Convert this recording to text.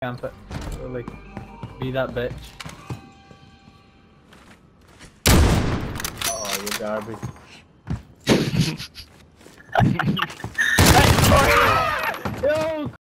Camp it. Like, be that bitch. Oh, you're garbage. Yo!